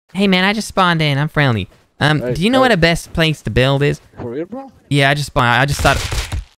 Hey, man, I just spawned in. I'm friendly. Hey, Do you know hey. what the best place to build is? For real, bro? Yeah, I just spawned. I just thought...